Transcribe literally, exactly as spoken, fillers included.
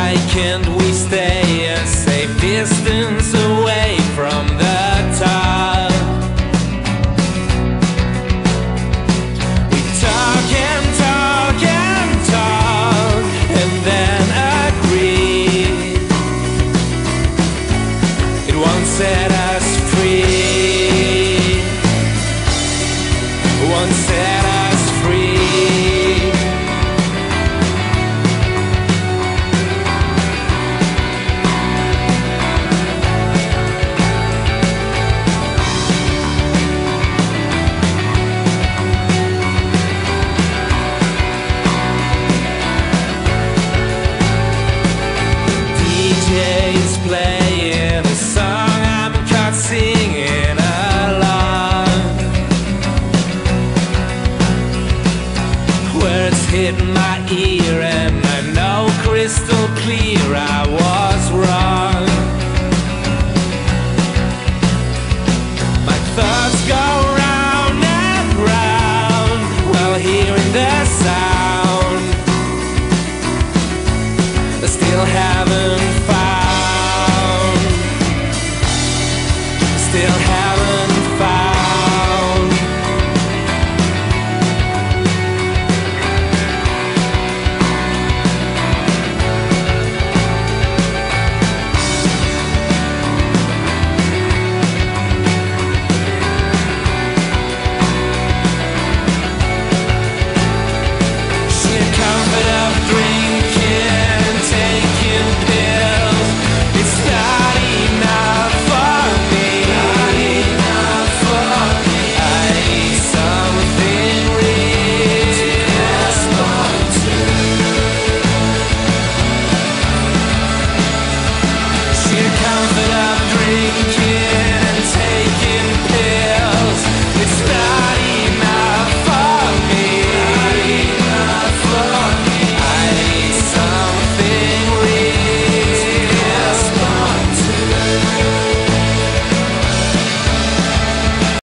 Why can't we stay a safe distance away from the top? We talk and talk and talk and then agree it won't set us free. It won't set us free. Is playing a song, I'm caught singing along. Words hit my ear and I know crystal clear I was wrong. My thoughts go round and round while hearing the sound. I still haven't found